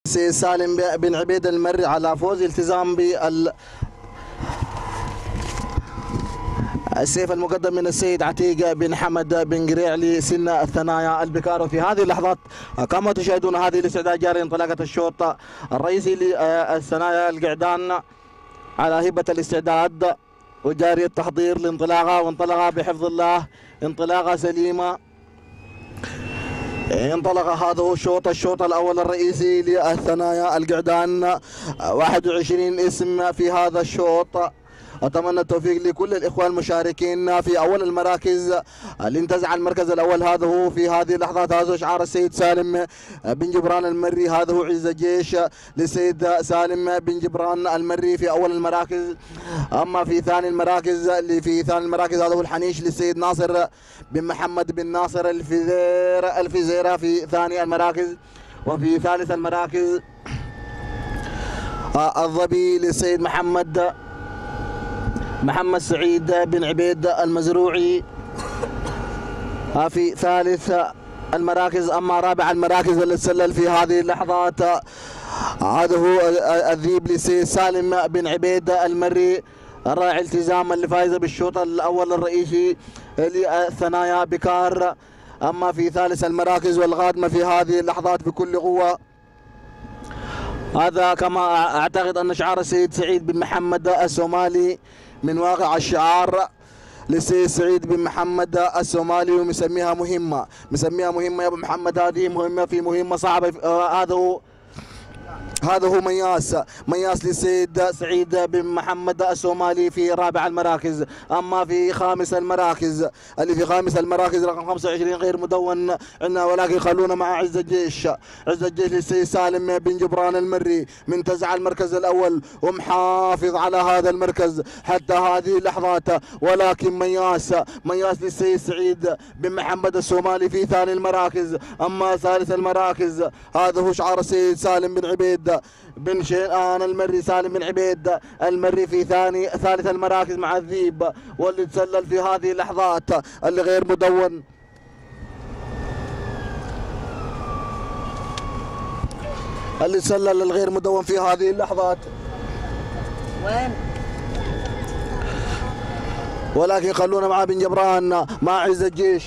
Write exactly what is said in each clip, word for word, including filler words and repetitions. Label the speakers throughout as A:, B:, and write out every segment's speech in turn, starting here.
A: السيد سالم بن عبيد المري على فوز التزام بال السيف المقدم من السيد عتيق بن حمد بن قريع لسن الثنايا البكار. وفي هذه اللحظات كما تشاهدون هذه الاستعداد جاري انطلاقة الشوط الرئيسي للثنايا القعدان على هبة الاستعداد وجاري التحضير لانطلاقها، وانطلق بحفظ الله انطلاقة سليمة. انطلق هذا هو الشوط الشوط الاول الرئيسي للثنايا القعدان، واحد وعشرين اسم في هذا الشوط. اتمنى التوفيق لكل الاخوان المشاركين في اول المراكز. اللي انتزع المركز الاول هذا هو في هذه اللحظات، هذا هو شعار السيد سالم بن جبران المري، هذا هو عز الجيش للسيد سالم بن جبران المري في اول المراكز. اما في ثاني المراكز اللي في ثاني المراكز هذا هو الحنيش للسيد ناصر بن محمد بن ناصر الفزيرة الفزيرة في ثاني المراكز. وفي ثالث المراكز الظبي للسيد محمد محمد سعيد بن عبيد المزروعي في ثالث المراكز. اما رابع المراكز اللي تسلل في هذه اللحظات هذا هو الذيب لسيد سالم بن عبيد المري الراعي التزاما اللي فايزه بالشوط الاول الرئيسي للثنايا بكار. اما في ثالث المراكز والقادمه في هذه اللحظات بكل قوه، هذا كما اعتقد ان شعار السيد سعيد بن محمد الصومالي من واقع الشعار للسيد سعيد بن محمد الصومالي، ومسميها مهمه مسميها مهمه يا ابو محمد، هذه مهمه في مهمه صعبه. هذا هو هذا هو مياس مياس للسيد سعيد بن محمد الصومالي في رابع المراكز. اما في خامس المراكز اللي في خامس المراكز رقم خمسة وعشرين غير مدون عندنا، ولكن خلونا مع عز الجيش. عز الجيش للسيد سالم بن جبران المري منتزع المركز الاول ومحافظ على هذا المركز حتى هذه اللحظات، ولكن مياس مياس للسيد سعيد بن محمد الصومالي في ثاني المراكز. اما ثالث المراكز هذا هو شعار السيد سالم بن عبيد بن شيئان المري، سالم بن عبيد المري في ثاني ثالث المراكز مع الذيب، واللي تسلل في هذه اللحظات اللي غير مدون اللي تسلل الغير مدون في هذه اللحظات، وين ولكن خلونا مع بن جبران مع عز الجيش.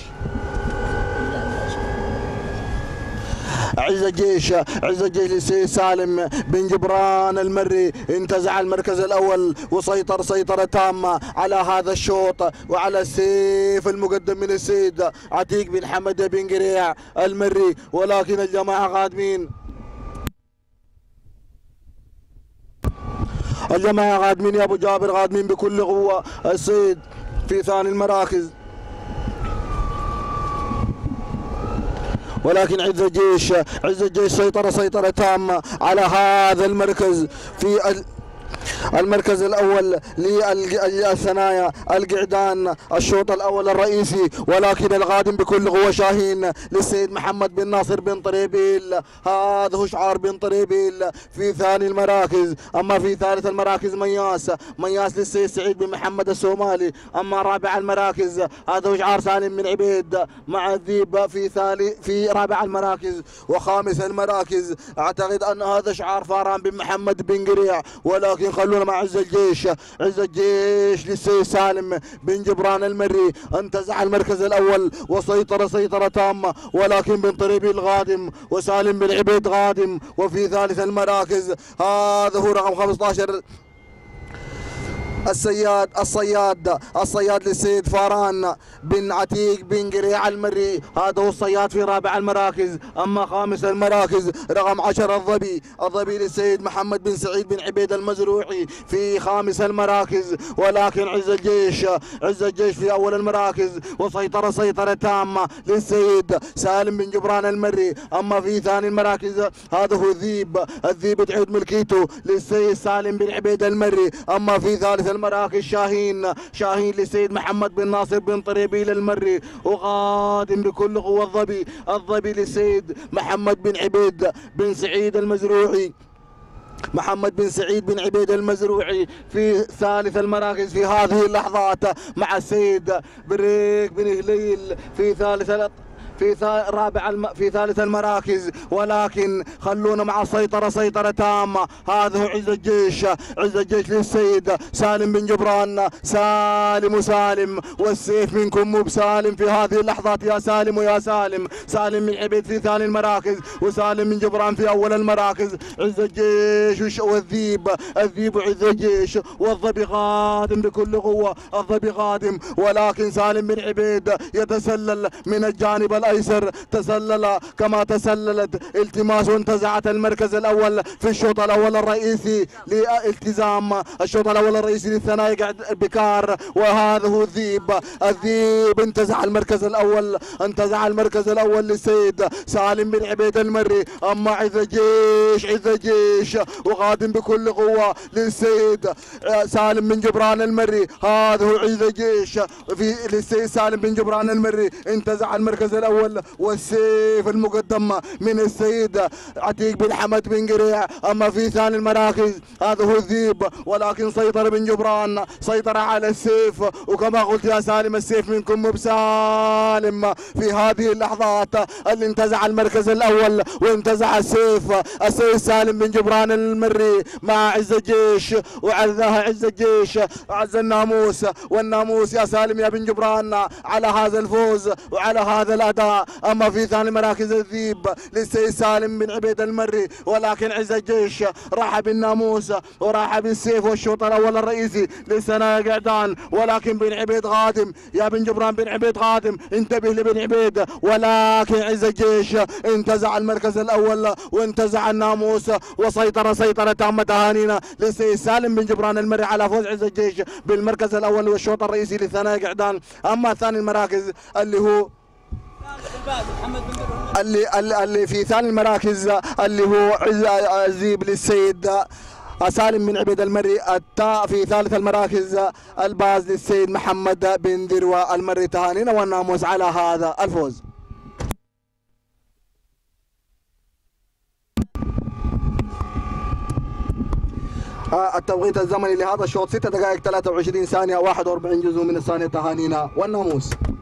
A: عز الجيش عز الجيش للسيد سالم بن جبران المري انتزع المركز الاول وسيطر سيطره تامه على هذا الشوط وعلى السيف المقدم من السيد عتيق بن حمد بن قريع المري، ولكن الجماعه قادمين الجماعه قادمين يا ابو جابر، قادمين بكل قوه. السيد في ثاني المراكز، ولكن عز الجيش عز الجيش سيطرة سيطرة تامة على هذا المركز في المركز الأول للثنايا القعدان الشوط الأول الرئيسي، ولكن القادم بكل قوة شاهين للسيد محمد بن ناصر بن طريبيل، هذا هو شعار بن طريبيل في ثاني المراكز. أما في ثالث المراكز مياس مياس للسيد سعيد بن محمد الصومالي. أما رابع المراكز هذا هو شعار سالم بن عبيد مع الذيب في ثالث في رابع المراكز. وخامس المراكز أعتقد أن هذا شعار فاران بن محمد بن قريع، ولكن خلونا مع عز الجيش. عز الجيش للسيد سالم بن جبران المري انتزع المركز الاول وسيطر سيطره تامه، ولكن بن طريبيل غادم وسالم بن عبيد غادم. وفي ثالث المراكز هذا هو رقم خمسة عشر الصياد الصياد الصياد للسيد فاران بن عتيق بن قريع المري، هذا هو الصياد في رابع المراكز. اما خامس المراكز رقم عشرة الظبي الظبي للسيد محمد بن سعيد بن عبيد المزروعي في خامس المراكز، ولكن عز الجيش عز الجيش في اول المراكز وسيطرة سيطرة تامة للسيد سالم بن جبران المري. اما في ثاني المراكز هذا هو الذيب الذيب تعود ملكيته للسيد سالم بن عبيد المري. اما في ثالث المراكز شاهين شاهين للسيد محمد بن ناصر بن طريبيل المري، وقادم بكل قوة الظبي الظبي للسيد محمد بن عبيد بن سعيد المزروعي محمد بن سعيد بن عبيد المزروعي في ثالث المراكز في هذه اللحظات مع السيد بريك بن هليل في ثالث في رابع الم... في ثالث المراكز، ولكن خلونا مع السيطرة سيطرة تامة. هذا هو عز الجيش، عز الجيش للسيد سالم بن جبران. سالم وسالم، والسيف منكم مو بسالم في هذه اللحظات يا سالم ويا سالم. سالم من عبيد في ثاني المراكز، وسالم من جبران في اول المراكز. عز الجيش والذيب، الذيب وعز الجيش، والظبي قادم بكل قوة، الظبي قادم، ولكن سالم بن عبيد يتسلل من الجانب الايسر، تسلل كما تسللت التماس وانتزعت المركز الاول في الشوط الاول الرئيسي لالتزام الشوط الاول الرئيسي للثنائي بكار. وهذا هو الذيب، الذيب انتزع المركز الاول، انتزع المركز الاول للسيد سالم بن عبيد المري. اما عز الجيش، عز الجيش وقادم بكل قوه للسيد سالم بن جبران المري. هذا هو عز الجيش في للسيد سالم بن جبران المري، انتزع المركز الاول، والسيف المقدم من السيد عتيق بن حمد بن قريع. اما في ثاني المراكز هذا هو الذيب، ولكن سيطر بن جبران، سيطر على السيف. وكما قلت يا سالم السيف منكم بسالم في هذه اللحظات اللي انتزع المركز الاول وانتزع السيف السيد سالم بن جبران المري مع عز الجيش. وعزها عز الجيش، عز الناموس، والناموس يا سالم يا بن جبران على هذا الفوز وعلى هذا الاداء. اما في ثاني مراكز الذيب للسيد سالم بن عبيد المري، ولكن عز الجيش راح بالناموس وراح بالسيف والشوط الاول الرئيسي لسنايا قعدان. ولكن بن عبيد قادم يا بن جبران، بن عبيد قادم، انتبه لبن عبيد. ولكن عز الجيش انتزع المركز الاول وانتزع الناموس، وسيطر سيطره تامه. تهانينا للسيد سالم بن جبران المري على فوز عز الجيش بالمركز الاول والشوط الرئيسي لثنايا قعدان. اما ثاني المراكز اللي هو اللي اللي, اللي في ثاني المراكز اللي هو الذيب للسيد سالم بن عبيد المري. التاء في ثالث المراكز الباز للسيد محمد بن ذروة المري. تهانينا والناموس على هذا الفوز. التوقيت الزمني لهذا الشوط ستة دقائق ثلاثة وعشرين ثانية واحد وأربعين جزء من الثانية. تهانينا والناموس.